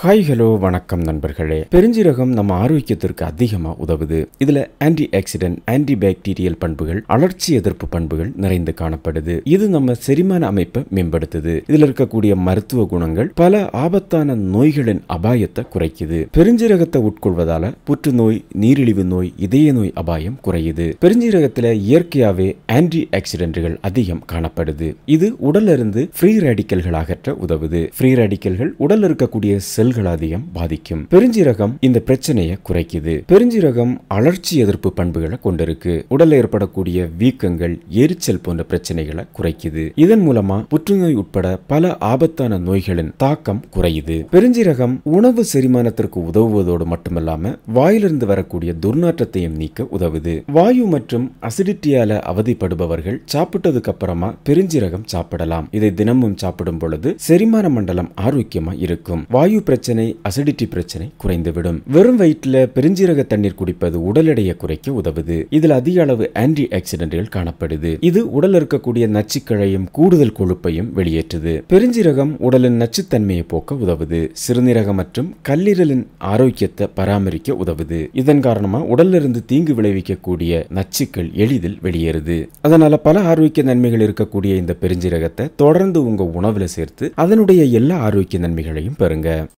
Hi hello வணக்கம் நண்பர்களே. பெருஞ்சீரகம் நம்ம ஆரோக்கியத்திற்கு அதிகமா உதவுது. இதுல ஆன்டி ஆக்சிடென்ட், ஆன்டி பாக்டீரியல் பண்புகள், அழற்சி எதிர்ப்பு பண்புகள் நிறைந்து காணப்படுது. இது நம்ம செரிமான அமைப்பை மேம்படுத்துது. இதுல இருக்கக்கூடிய மருத்துவ குணங்கள் பல ஆபத்தான நோய்களின் அபாயத்தை குறைக்குது. பெருஞ்சீரகத்தை உட்கொள்வதால புற்றுநோய், நீரிழிவு நோய், இதய நோய் அபாயம் குறையுது. பெருஞ்சீரகத்துல இயற்கையாவே ஆன்டி ஆக்சிடென்ட்கள் அதிகம் காணப்படுது. இது உடல்ல இருந்து ஃப்ரீ ரேடிக்கல்கள் அகற்ற உதவுது. ஃப்ரீ ரேடிக்கல்கள் உடல்ல இருக்கக்கூடிய செல்கள் அதிகம் பாதிக்கும். பெருஞ்சீரகம் இந்த பிரச்சனையை குறைக்குது. பெருஞ்சீரகம் அழற்சி எதிர்ப்பு பண்புகளை கொண்டிருக்கு. உடல்ல ஏற்படக்கூடிய வீக்கங்கள், எரிச்சல் போன்ற பிரச்சனைகளை குறைக்குது. இதன் மூலமா புற்றுநோய் உட்பட பல ஆபத்தான நோய்களின் தாக்கம் குறையுது. பெருஞ்சீரகம் உணவு செரிமானத்திற்கு உதவுவதோடு மட்டுமல்லாம வாயிலிருந்து வரக்கூடிய துர்நாற்றத்தையும் நீக்க உதவுது. வாயு மற்றும் அசிடிட்டியால அவதிப்படுபவர்கள் சாப்பிட்டதுக்கு அப்புறமா பெருஞ்சீரகம் சாப்பிடலாம். இதை தினமும் சாப்பிடும் பொழுது செரிமான மண்டலம் ஆரோக்கியமா இருக்கும். வாயு பிரச்சனை, அசிடிட்டி பிரச்சனை குறைந்துவிடும். வெறும் வயிற்றுல பெருஞ்சீரக தண்ணீர் குடிப்பது உடல் எடையை குறைக்க உதவுது. இதில் அதிக அளவு ஆன்டி ஆக்சிடென்ட்கள் காணப்படுது. இது உடல் இருக்கக்கூடிய நச்சுக்களையும் கூடுதல் கொழுப்பையும் வெளியேற்றுது. பெருஞ்சீரகம் உடலின் நச்சுத்தன்மையை போக்க உதவுது. சிறுநீரகம் மற்றும் கல்லீரலின் ஆரோக்கியத்தை பராமரிக்க உதவுது. இதன் காரணமா உடல்ல இருந்து தீங்கு விளைவிக்கக்கூடிய நச்சுக்கள் எளிதில் வெளியேறுது. அதனால பல ஆரோக்கிய நன்மைகள் இருக்கக்கூடிய இந்த பெருஞ்சீரகத்தை தொடர்ந்து உங்க உணவுல சேர்த்து அதனுடைய எல்லா ஆரோக்கிய நன்மைகளையும் பெறுங்க.